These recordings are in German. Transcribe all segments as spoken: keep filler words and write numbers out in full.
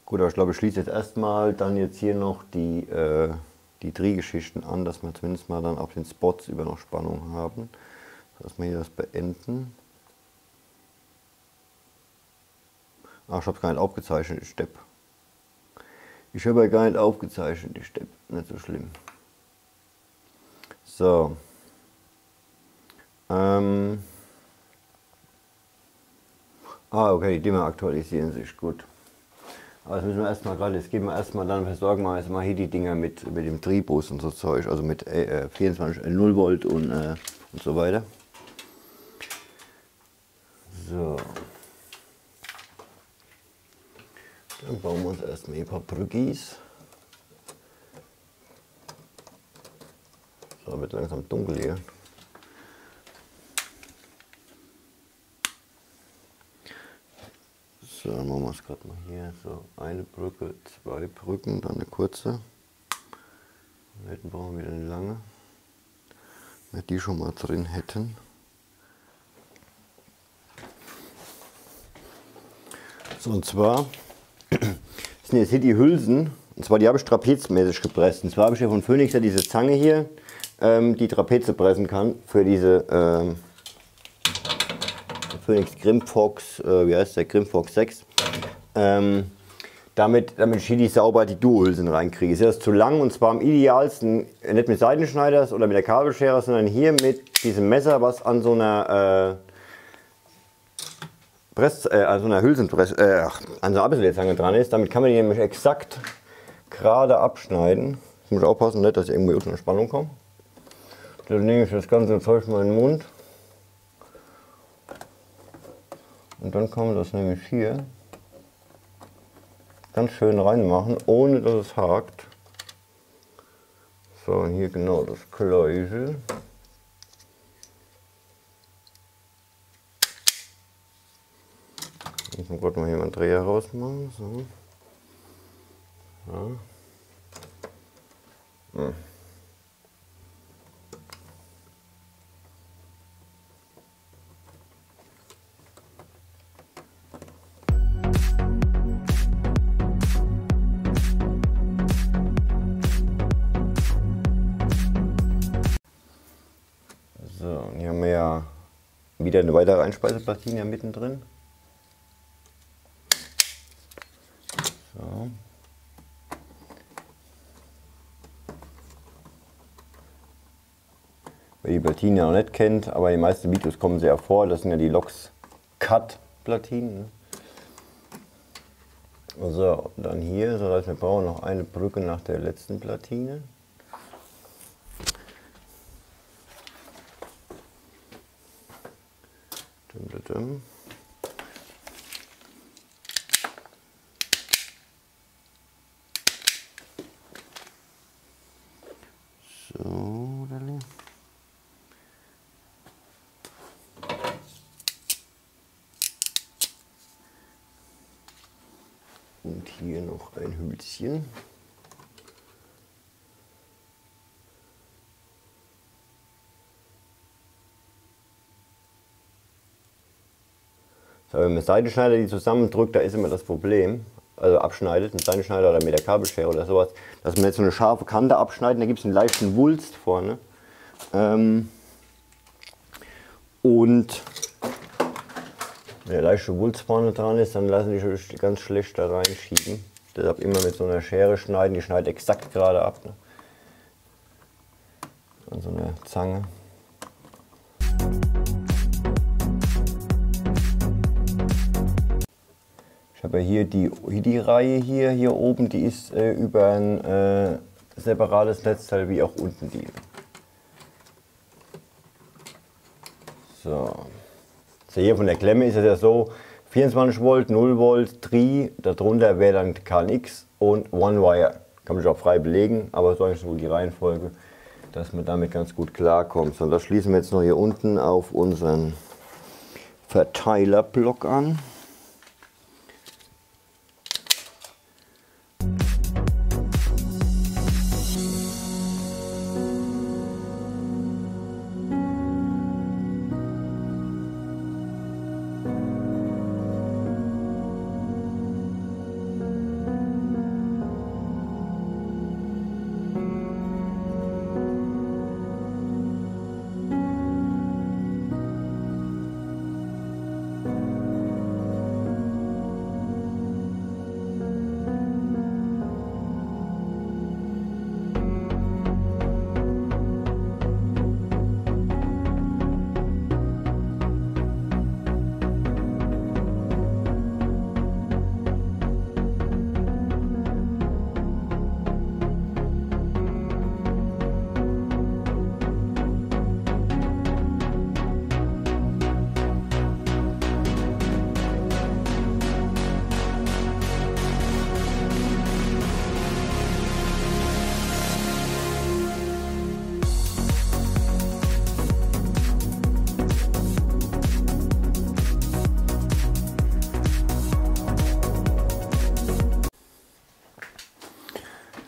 Gut, aber ich glaube, ich schließe jetzt erstmal dann jetzt hier noch die, äh, die Drehgeschichten an, dass wir zumindest mal dann auf den Spots über noch Spannung haben. Dass wir hier das beenden. Ach, ich habe es gar nicht aufgezeichnet, die Step. Ich habe ja gar nicht aufgezeichnet, die Step. Nicht so schlimm. So. Ähm. Ah, okay, die Dinger aktualisieren sich, gut. Aber das müssen wir erstmal gerade, jetzt geben wir erstmal, dann versorgen wir erstmal hier die Dinger mit, mit dem Tribus und so Zeug, also mit äh, vierundzwanzig null Volt und, äh, und so weiter. So. Dann bauen wir uns erstmal ein paar Brückis. So, wird langsam dunkel hier. So, dann machen wir es gerade mal hier. So, eine Brücke, zwei Brücken, dann eine kurze. Da hinten brauchen wir wieder eine lange. Wenn wir die schon mal drin hätten. So, und zwar sind jetzt hier die Hülsen. Und zwar die habe ich trapezmäßig gepresst. Und zwar habe ich hier von Phoenix ja diese Zange hier, ähm, die Trapeze pressen kann für diese ähm, Phoenix Grimfox, äh, wie heißt der, Grimfox sechs. Ähm, damit, damit ich hier die sauber die Duo-Hülsen reinkriege. Ist das zu lang, und zwar am idealsten nicht mit Seitenschneiders oder mit der Kabelschere, sondern hier mit diesem Messer, was an so einer äh, Press, äh, an so einer Hülsenpress, äh, an so einer Abzählzange dran ist. Damit kann man die nämlich exakt gerade abschneiden. Jetzt muss ich aufpassen, nicht, dass ich irgendwie unter eine Spannung komme. Dann nehme ich das ganze Zeug mal in den Mund. Und dann kann man das nämlich hier ganz schön reinmachen, ohne dass es hakt. So, und hier genau das Gleiche. Muss man gerade mal hier mal einen Dreher rausmachen. So. Ja. Hm. So, und hier haben wir ja wieder eine weitere Einspeiseplatine mittendrin. So. Wer die Platine noch nicht kennt, aber die meisten Videos kommen sehr vor, das sind ja die Lox-Cut-Platinen. So, dann hier, so heißt, wir brauchen noch eine Brücke nach der letzten Platine. Dum, dum, dum. So, dann. Und hier noch ein Hülschen. So, wenn man mit Seitenschneider die zusammendrückt, da ist immer das Problem, also abschneidet mit Seitenschneider oder mit der Kabelschere oder sowas, dass man jetzt so eine scharfe Kante abschneidet, da gibt es einen leichten Wulst vorne. Ähm, und wenn der leichte Wulst vorne dran ist, dann lassen die sich ganz schlecht da reinschieben. Deshalb immer mit so einer Schere schneiden, die schneidet exakt gerade ab. Ne? An so einer Zange. Ich habe ja hier die, hier die Reihe hier, hier oben, die ist äh, über ein äh, separates Netzteil wie auch unten die. So. Also hier von der Klemme ist es ja so, vierundzwanzig Volt, null Volt, drei, darunter wäre dann K N X und One Wire. Kann man sich auch frei belegen, aber so ist wohl die Reihenfolge, dass man damit ganz gut klarkommt. So, das schließen wir jetzt noch hier unten auf unseren Verteilerblock an.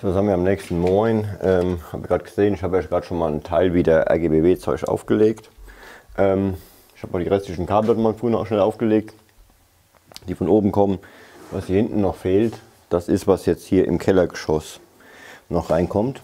was haben wir am nächsten Morgen? Ähm, habe ich gerade gesehen, ich habe ja gerade schon mal einen Teil wieder R G B W-Zeug aufgelegt. Ähm, ich habe mal die restlichen Kabel dort mal früher auch schnell aufgelegt, die von oben kommen. Was hier hinten noch fehlt, das ist, was jetzt hier im Kellergeschoss noch reinkommt.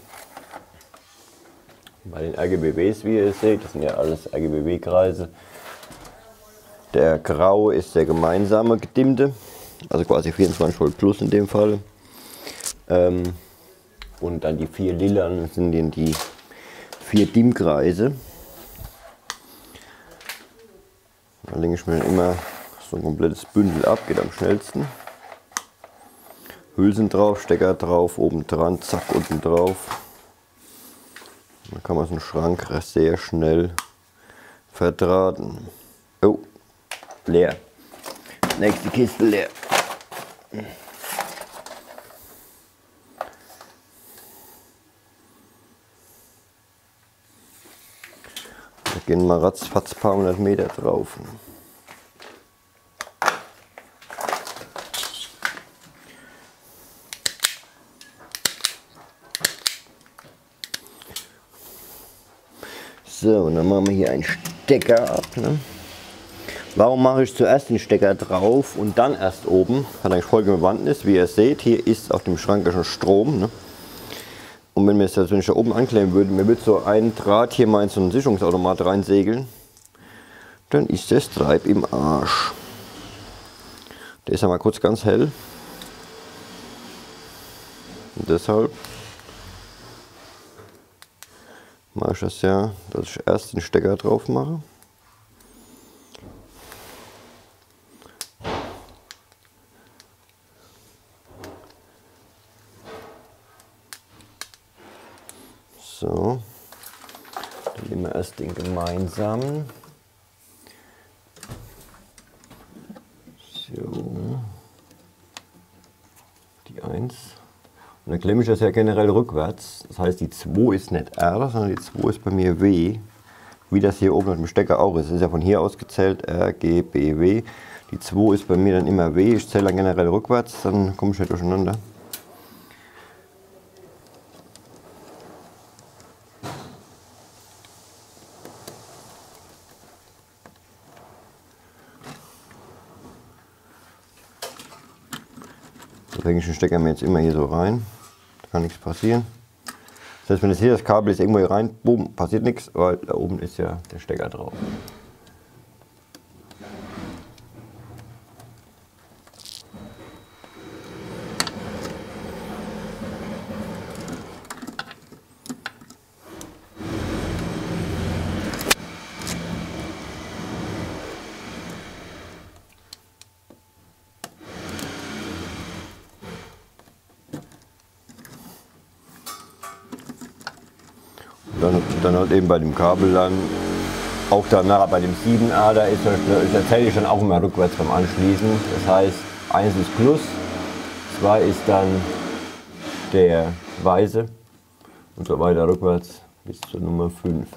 Bei den R G B Ws, wie ihr seht, das sind ja alles R G B W-Kreise. Der graue ist der gemeinsame gedimmte, also quasi vierundzwanzig Volt plus in dem Fall. Ähm, und dann die vier lilanen sind dann die vier Dimmkreise. Da lege ich mir dann immer so ein komplettes Bündel ab, geht am schnellsten. Hülsen drauf, Stecker drauf, oben dran, zack, unten drauf. Dann kann man so einen Schrank sehr schnell verdrahten. Oh, leer. Nächste Kiste leer. Da gehen mal ratzfatz ein paar hundert Meter drauf. So, und dann machen wir hier einen Stecker ab. Ne? Warum mache ich zuerst den Stecker drauf und dann erst oben? Hat eigentlich folgende Bewandtnis. Wie ihr seht, hier ist auf dem Schrank schon Strom. Ne? Und wenn wir es jetzt, wenn ich da oben anklemmen würde, mir würde so ein Draht hier mal in so einen Sicherungsautomat reinsegeln, dann ist das Treib im Arsch. Der ist ja mal kurz ganz hell. Und deshalb mache ich das ja, dass ich erst den Stecker drauf mache. So, dann nehmen wir erst den gemeinsamen. So, die eins. Und dann klemme ich das ja generell rückwärts. Das heißt, die zwei ist nicht R, sondern die zwei ist bei mir W. Wie das hier oben mit dem Stecker auch ist. Das ist ja von hier aus gezählt R, G, B, W. Die zwei ist bei mir dann immer W. Ich zähle dann generell rückwärts, dann komme ich nicht durcheinander. Da hänge ich den Stecker mir jetzt immer hier so rein. Da kann nichts passieren. Das heißt, wenn jetzt hier das Kabel ist irgendwo hier rein, boom, passiert nichts, weil da oben ist ja der Stecker drauf. Dann, dann halt eben bei dem Kabel dann, auch danach bei dem sieben A, da ist das erzähle ich dann auch immer rückwärts beim Anschließen. Das heißt, eins ist Plus, zwei ist dann der weiße und so weiter rückwärts bis zur Nummer fünf.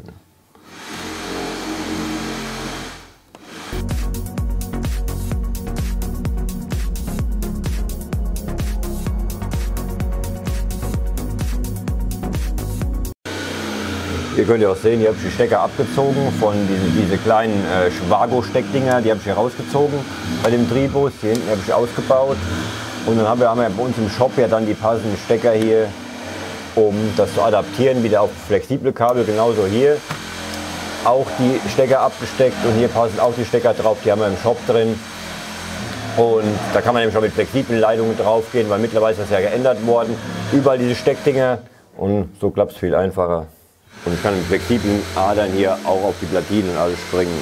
Ihr könnt ja auch sehen, hier habe ich die Stecker abgezogen von diesen diese kleinen äh, Schwago-Steckdinger, die habe ich hier rausgezogen bei dem Tribus. Hier hinten habe ich ausgebaut und dann haben wir, haben wir bei uns im Shop ja dann die passenden Stecker hier, um das zu adaptieren, wieder auf flexible Kabel. Genauso hier auch die Stecker abgesteckt und hier passen auch die Stecker drauf, die haben wir im Shop drin. Und da kann man nämlich schon mit flexiblen Leitungen drauf gehen, weil mittlerweile ist das ja geändert worden. Überall diese Steckdinger und so klappt es viel einfacher. Und ich kann mit flexiblen Adern hier auch auf die Platinen und alles springen.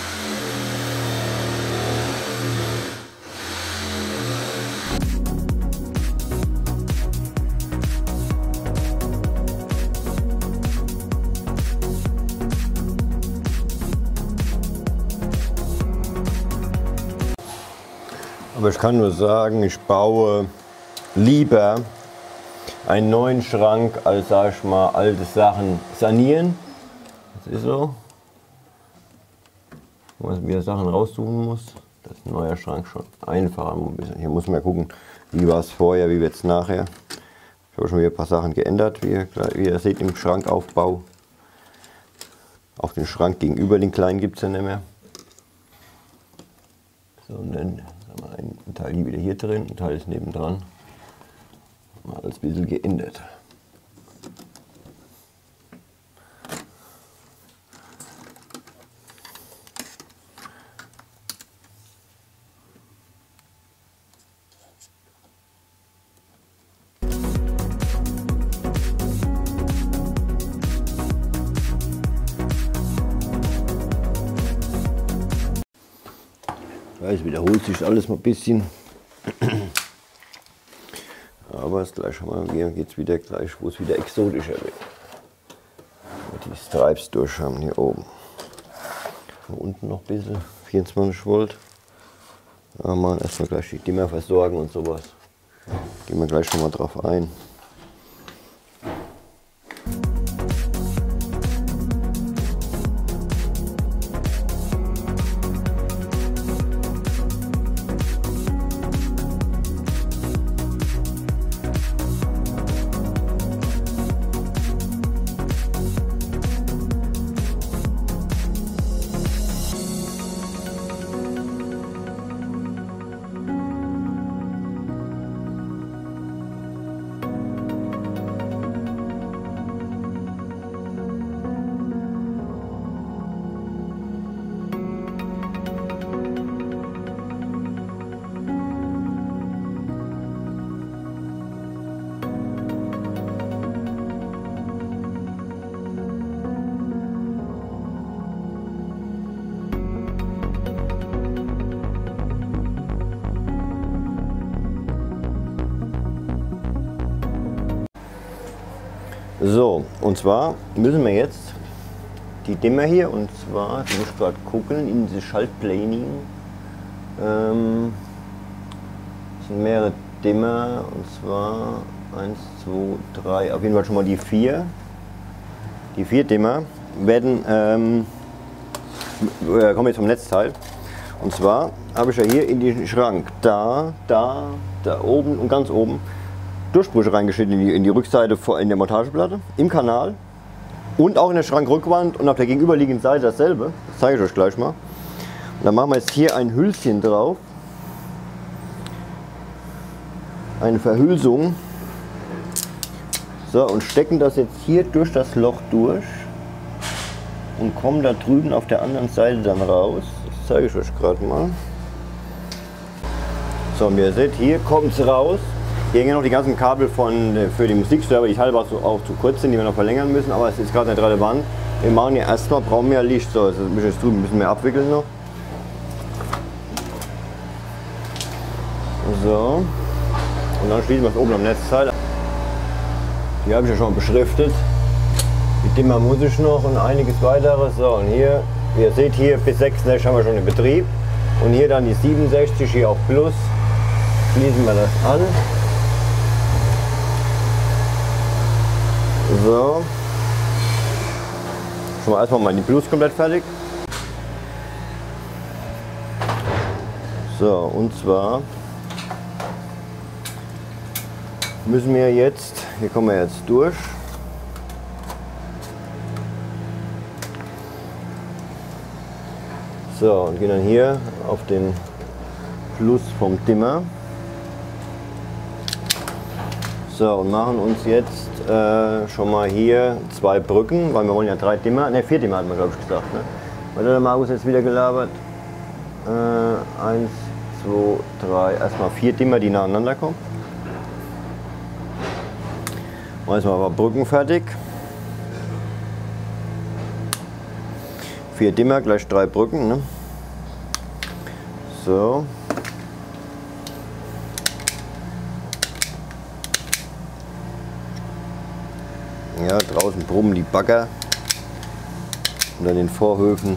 Aber ich kann nur sagen, ich baue lieber einen neuen Schrank, als, sag ich mal, alte Sachen sanieren. Das ist so. Wenn man wieder Sachen raussuchen muss, das ist ein neuer Schrank schon einfacher. Hier muss man gucken, wie war es vorher, wie wird es nachher. Ich Ich habe schon wieder ein paar Sachen geändert, wie ihr, wie ihr seht im Schrankaufbau. Auch den Schrank gegenüber, den kleinen gibt es ja nicht mehr. So, und dann haben wir einen Teil hier wieder hier drin, ein Teil ist nebendran. Mal alles ein bisschen geändert. Es wiederholt sich alles mal ein bisschen, aber es gleich haben wir, hier geht es wieder gleich, wo es wieder exotischer wird. Die Stripes durch haben hier oben. Und unten noch ein bisschen, vierundzwanzig Volt. Da mal erstmal gleich die Dimmer versorgen und sowas. Gehen wir gleich schon mal drauf ein. So, und zwar müssen wir jetzt die Dimmer hier, und zwar, ich muss gerade gucken, in diese Schaltplaning, ähm, sind mehrere Dimmer, und zwar eins, zwei, drei, auf jeden Fall schon mal die vier. Die vier Dimmer werden, ähm, äh, kommen jetzt vom Netzteil. Und zwar habe ich ja hier in den Schrank, da, da, da oben und ganz oben, Durchbrüche reingeschnitten in die, in die Rückseite in der Montageplatte, im Kanal und auch in der Schrankrückwand und auf der gegenüberliegenden Seite dasselbe. Das zeige ich euch gleich mal. Und dann machen wir jetzt hier ein Hülschen drauf, eine Verhülsung. So, und stecken das jetzt hier durch das Loch durch und kommen da drüben auf der anderen Seite dann raus. Das zeige ich euch gerade mal. So, und wie ihr seht, hier kommt es raus. Hier hängen noch die ganzen Kabel von, für die Musikserver, die halber auch zu kurz sind, die wir noch verlängern müssen, aber es ist gerade nicht relevant. Wir machen hier erstmal, brauchen mehr Licht, so, also ein jetzt drüben müssen wir abwickeln noch. So, und dann schließen wir es oben am Netzteil. Die habe ich ja schon beschriftet. Die Dimmer muss ich noch und einiges weiteres. So, und hier, wie ihr seht, hier bis sechsundsechzig haben wir schon in Betrieb. Und hier dann die siebenundsechzig, hier auf Plus. Schließen wir das an. So. Schon mal erstmal mal die Plus komplett fertig. So, und zwar müssen wir jetzt, hier kommen wir jetzt durch. So, und gehen dann hier auf den Plus vom Dimmer. So, und machen uns jetzt äh, schon mal hier zwei Brücken, weil wir wollen ja drei Dimmer, ne vier Dimmer hatten wir glaube ich gesagt. Ne? Weil der Markus jetzt wieder gelabert. Äh, eins, zwei, drei, erstmal vier Dimmer, die nacheinander kommen. Machen jetzt mal ein paar Brücken fertig. Vier Dimmer, gleich drei Brücken. Ne? So. Ja, draußen brummen die Bagger und an den Vorhöfen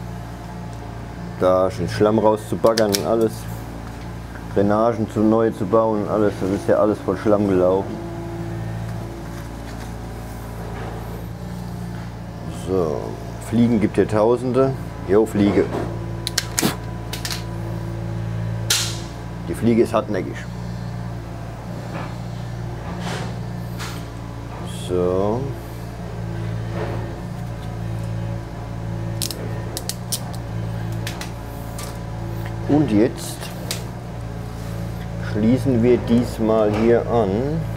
da den Schlamm rauszubaggern und alles, Drainagen zu neu zu bauen und alles, das ist ja alles voll Schlamm gelaufen. So, Fliegen gibt hier Tausende. Jo, Fliege. Die Fliege ist hartnäckig. So. Und jetzt schließen wir diesmal hier an.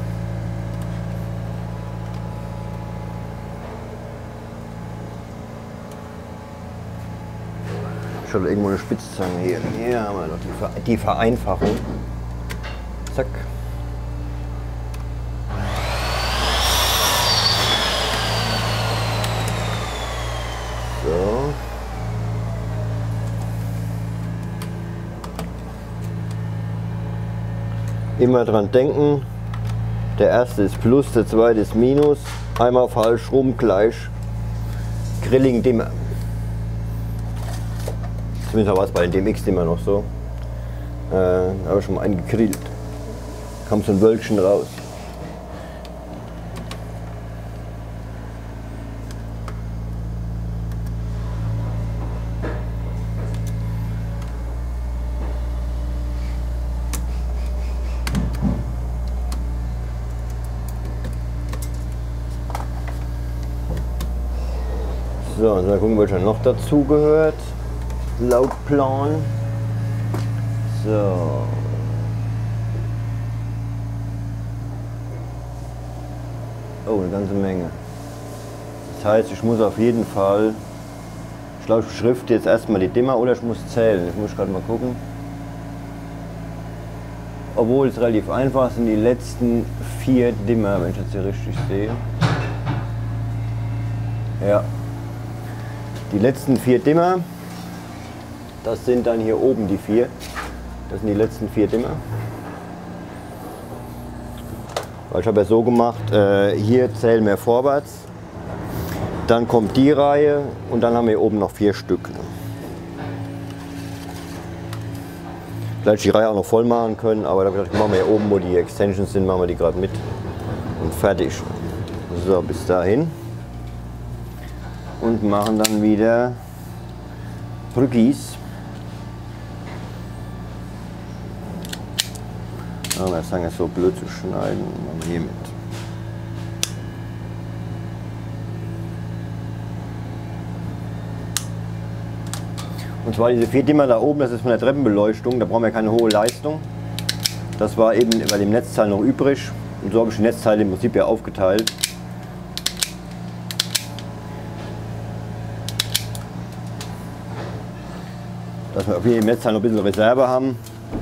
Ich habe irgendwo eine Spitzzange hier. Hier haben wir noch die, Ver die Vereinfachung. Zack. So. Immer dran denken, der erste ist Plus, der zweite ist Minus. Einmal falsch rum, gleich Grilling Dimmer. Zumindest war es bei den D M X immer noch so. Äh, da habe ich schon mal einen gegrillt. Kam so ein Wölkchen raus. So, und mal gucken, welcher noch dazu gehört. Laut Plan. So. Oh, eine ganze Menge. Das heißt, ich muss auf jeden Fall, ich glaube, ich beschrifte jetzt erstmal die Dimmer oder ich muss zählen. Ich muss gerade mal gucken. Obwohl es relativ einfach sind, die letzten vier Dimmer, wenn ich das hier richtig sehe. Ja. Die letzten vier Dimmer, das sind dann hier oben die vier. Das sind die letzten vier Dimmer. Weil ich habe ja so gemacht, äh, hier zählen wir vorwärts, dann kommt die Reihe und dann haben wir hier oben noch vier Stück. Vielleicht die Reihe auch noch voll machen können, aber da machen wir hier oben, wo die Extensions sind, machen wir die gerade mit und fertig. So, bis dahin. Und machen dann wieder Brückis. Ja, wir sagen, es so blöd zu schneiden, machen wir hier mit. Und zwar diese vier Dimmer da oben, das ist von der Treppenbeleuchtung, da brauchen wir keine hohe Leistung. Das war eben bei dem Netzteil noch übrig und so habe ich die Netzteile im Prinzip ja aufgeteilt. Dass wir auf jedem Netzteil noch ein bisschen Reserve haben.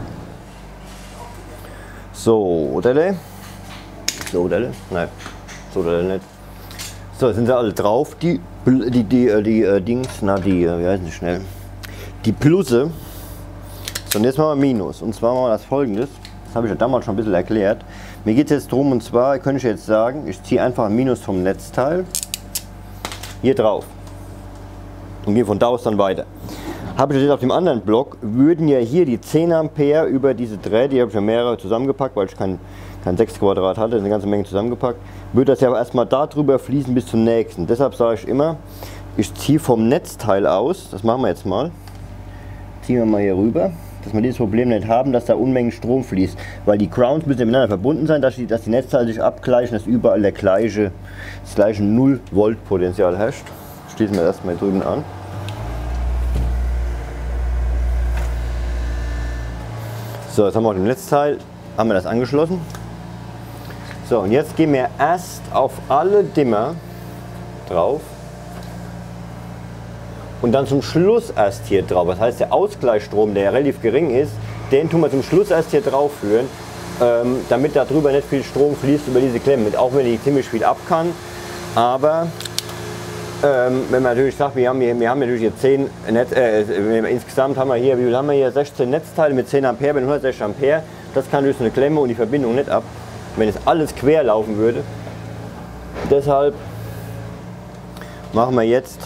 So, oder? So, oder? Nein, so, oder nicht. So, sind sie alle drauf, die, die, die, die äh, Dings, na, die, wie heißen die schnell? Die Plusse. So, und jetzt machen wir Minus. Und zwar machen wir das Folgendes. Das habe ich ja damals schon ein bisschen erklärt. Mir geht es jetzt drum, und zwar könnte ich jetzt sagen, ich ziehe einfach ein Minus vom Netzteil hier drauf. Und gehe von da aus dann weiter. Habe ich jetzt auf dem anderen Block, würden ja hier die zehn Ampere über diese Drähte, die habe ich ja mehrere zusammengepackt, weil ich kein, kein sechs Quadrat hatte, eine ganze Menge zusammengepackt, würde das ja aber erstmal da drüber fließen bis zum nächsten. Deshalb sage ich immer, ich ziehe vom Netzteil aus, das machen wir jetzt mal, ziehen wir mal hier rüber, dass wir dieses Problem nicht haben, dass da Unmengen Strom fließt, weil die Grounds müssen miteinander verbunden sein, dass die, dass die Netzteile sich abgleichen, dass überall der gleiche, das gleiche null Volt Potential herrscht. Schließen wir erstmal drüben an. So, jetzt haben wir auch den Netzteil, haben wir das angeschlossen. So, und jetzt gehen wir erst auf alle Dimmer drauf und dann zum Schluss erst hier drauf. Das heißt, der Ausgleichsstrom, der relativ gering ist, den tun wir zum Schluss erst hier drauf führen, ähm, damit da drüber nicht viel Strom fließt über diese Klemmen, auch wenn die ziemlich viel ab kann. Aber Ähm, wenn man natürlich sagt, wir haben hier, wir haben natürlich hier zehn Netz, äh, insgesamt haben wir hier, wie viel haben wir hier, sechzehn Netzteile mit zehn Ampere, mit hundertsechzig Ampere, das kann durch so eine Klemme und die Verbindung nicht ab, wenn jetzt alles quer laufen würde. Deshalb machen wir jetzt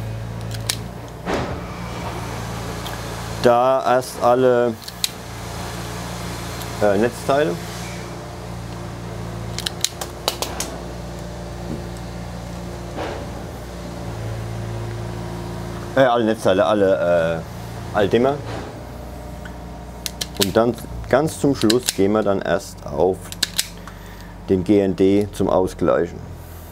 da erst alle äh, Netzteile. Äh, alle Netzteile, alle, äh, alle Dimmer. Und dann ganz zum Schluss gehen wir dann erst auf den G N D zum Ausgleichen.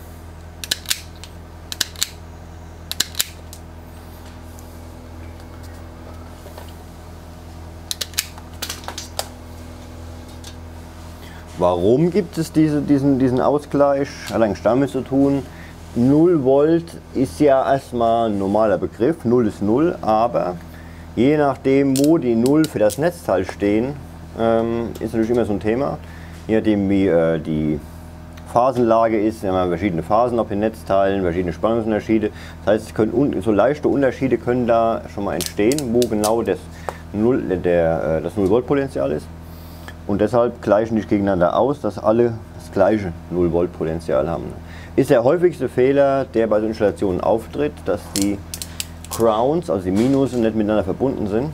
Warum gibt es diese, diesen, diesen Ausgleich? Hat eigentlich damit zu tun, null Volt ist ja erstmal ein normaler Begriff, null ist null, aber je nachdem, wo die null für das Netzteil stehen, ähm, ist natürlich immer so ein Thema. Je nachdem, wie äh, die Phasenlage ist, wir haben verschiedene Phasen auf den Netzteilen, verschiedene Spannungsunterschiede. Das heißt, es können, so leichte Unterschiede können da schon mal entstehen, wo genau das null Volt Potential ist. Und deshalb gleichen die sich gegeneinander aus, dass alle das gleiche null Volt Potential haben. Ist der häufigste Fehler, der bei so Installationen auftritt, dass die Grounds, also die Minus, nicht miteinander verbunden sind.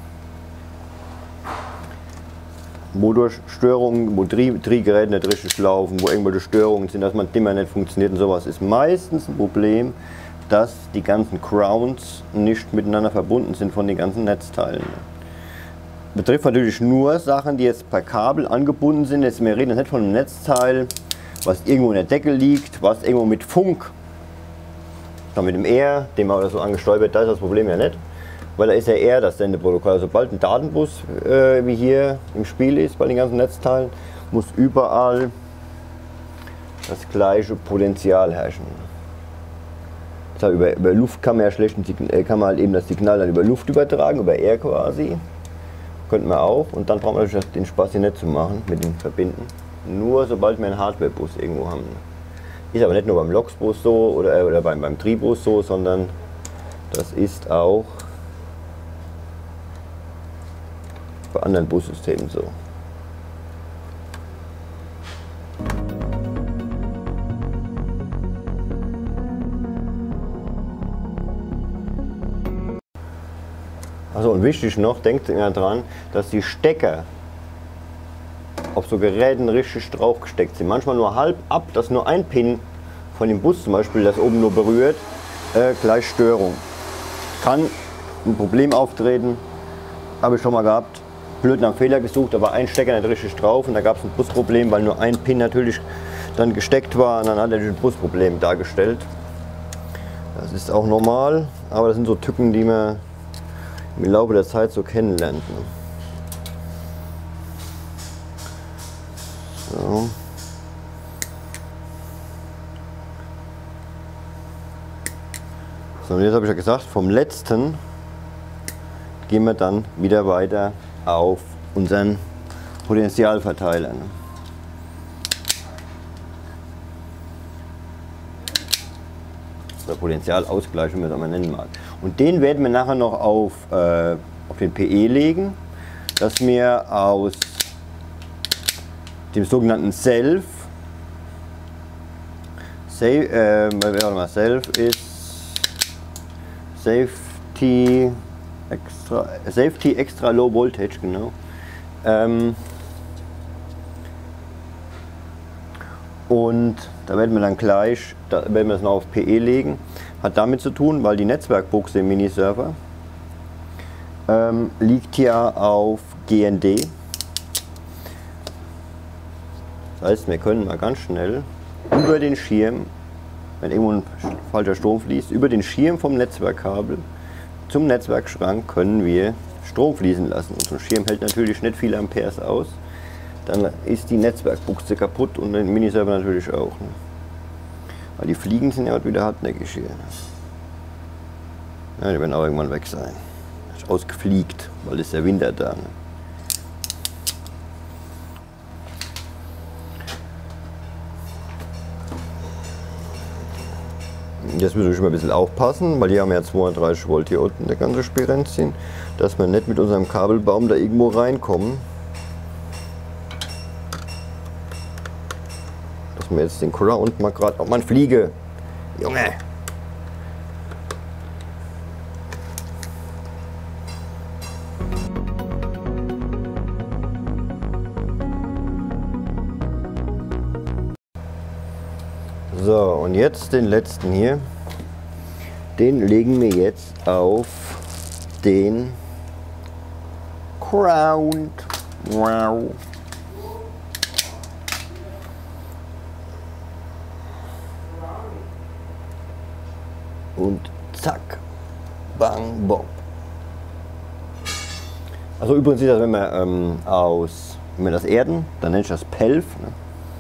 Wodurch Störungen, wo Drehgeräte nicht richtig laufen, wo irgendwelche Störungen sind, dass man Dimmer nicht funktioniert und sowas, ist meistens ein Problem, dass die ganzen Grounds nicht miteinander verbunden sind von den ganzen Netzteilen. Betrifft natürlich nur Sachen, die jetzt per Kabel angebunden sind. Jetzt, wir reden jetzt nicht von einem Netzteil, was irgendwo in der Decke liegt, was irgendwo mit Funk, dann mit dem R, den man oder so angesteuert wird, da ist das Problem ja nicht. Weil da ist ja eher das Sendeprotokoll. Also sobald ein Datenbus äh, wie hier im Spiel ist bei den ganzen Netzteilen, muss überall das gleiche Potential herrschen. Das heißt, über, über Luft kann man ja schlecht äh, kann man halt eben das Signal dann über Luft übertragen, über Air quasi. Könnten wir auch. Und dann braucht man natürlich den Spaß hier nicht zu machen mit dem Verbinden. Nur sobald wir einen Hardware-Bus irgendwo haben. Ist aber nicht nur beim Loks-Bus so oder, oder beim, beim Tri-Bus so, sondern das ist auch bei anderen Bussystemen so. Also und wichtig noch, denkt immer dran, dass die Stecker auf so Geräten richtig drauf gesteckt sind. Manchmal nur halb ab, dass nur ein Pin von dem Bus zum Beispiel, das oben nur berührt, äh, gleich Störung. Kann ein Problem auftreten, habe ich schon mal gehabt. Blöd nach Fehler gesucht, aber ein Stecker nicht richtig drauf und da gab es ein Busproblem, weil nur ein Pin natürlich dann gesteckt war und dann hat er ein Busproblem dargestellt. Das ist auch normal, aber das sind so Tücken, die man im Laufe der Zeit so kennenlernt. So. So, und jetzt habe ich ja gesagt, vom letzten gehen wir dann wieder weiter auf unseren Potentialverteiler. Oder Potentialausgleich, wie man es mal nennen mag. Und den werden wir nachher noch auf, äh, auf den P E legen, dass wir aus dem sogenannten Self, Safe, äh, warte mal, Self ist Safety Extra, Safety Extra Low Voltage, genau. Ähm, und da werden wir dann gleich, da werden wir es noch auf P E legen. Hat damit zu tun, weil die Netzwerkbuchse im Miniserver ähm, liegt ja auf G N D. Das heißt, wir können mal ganz schnell über den Schirm, wenn irgendwo ein falscher Strom fließt, über den Schirm vom Netzwerkkabel zum Netzwerkschrank können wir Strom fließen lassen. Und so ein Schirm hält natürlich nicht viele Amperes aus. Dann ist die Netzwerkbuchse kaputt und den Miniserver natürlich auch. Ne? Weil die Fliegen sind ja wieder hartnäckig hier. Ja, die werden auch irgendwann weg sein. Ist ausgefliegt, weil es der Winter da. Ne? Jetzt müssen wir schon mal ein bisschen aufpassen, weil hier haben wir ja zweihundertdreißig Volt hier unten, der ganze Spirenzchen, dass wir nicht mit unserem Kabelbaum da irgendwo reinkommen. Dass wir jetzt den Ground mal gerade, oh man fliege, Junge! So, und jetzt den letzten hier, den legen wir jetzt auf den Ground. Wow. Und zack, bang, bom. Also übrigens ist das, wenn man ähm, aus wenn wir das erden, dann nenne ich das Pelf. Ne?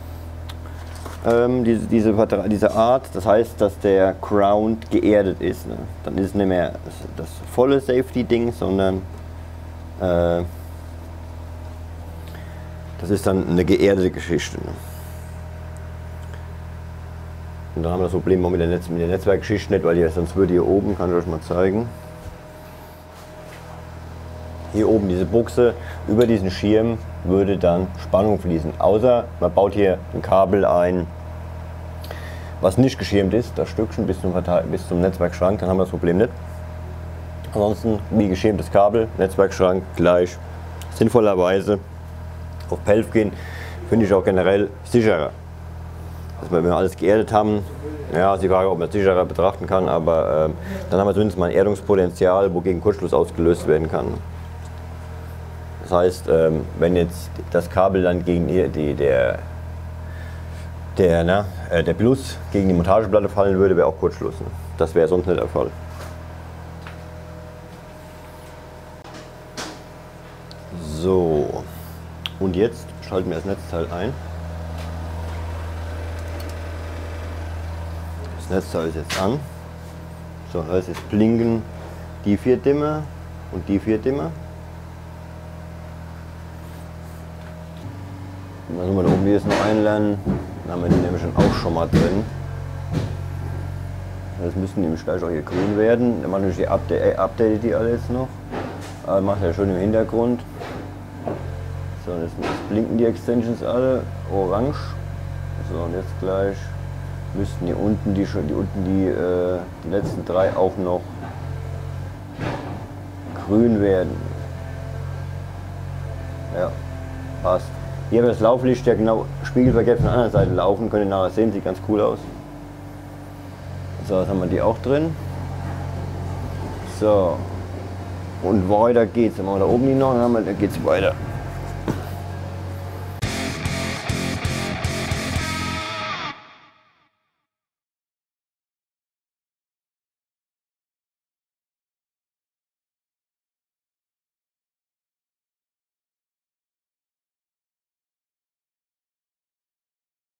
Ähm, diese, diese, diese Art, das heißt, dass der Ground geerdet ist. Ne? Dann ist es nicht mehr das, das volle Safety-Ding, sondern äh, das ist dann eine geerdete Geschichte. Ne? Und dann haben wir das Problem auch mit der, Netz, mit der Netzwerkgeschichte nicht, weil hier, sonst würde hier oben, kann ich euch mal zeigen, hier oben diese Buchse, über diesen Schirm würde dann Spannung fließen. Außer man baut hier ein Kabel ein, was nicht geschirmt ist, das Stückchen bis zum, bis zum Netzwerkschrank, dann haben wir das Problem nicht. Ansonsten wie geschirmtes Kabel, Netzwerkschrank gleich. Sinnvollerweise auf Pelf gehen, finde ich auch generell sicherer. Also wenn wir alles geerdet haben, ja, ist die Frage, ob man es sicherer betrachten kann, aber ähm, dann haben wir zumindest mal ein Erdungspotenzial, wogegen Kurzschluss ausgelöst werden kann. Das heißt, ähm, wenn jetzt das Kabel dann gegen die, die, der, der, na, äh, der Plus gegen die Montageplatte fallen würde, wäre auch Kurzschluss. Ne? Das wäre sonst nicht der Fall. So, und jetzt schalten wir das Netzteil ein. Das Netzteil ist jetzt an. So, da ist jetzt blinken die vier Dimmer und die vier Dimmer. Dann müssen wir da oben jetzt noch einlernen. Dann haben wir die nämlich auch schon mal drin. Das müssten nämlich gleich auch hier grün werden. Dann mache ich die Update, update die alles noch. Aber macht ja schon im Hintergrund. So, jetzt blinken die Extensions alle orange. So, und jetzt gleich müssten hier unten die, die, unten die, äh, die letzten drei auch noch grün werden. Ja, passt. Hier haben wir das Lauflicht ja genau spiegelverkehrt von der anderen Seite laufen. Könnt ihr nachher sehen, sieht ganz cool aus. So, jetzt haben wir die auch drin. So, und weiter geht's. Dann machen wir da oben die noch, dann, dann geht's weiter.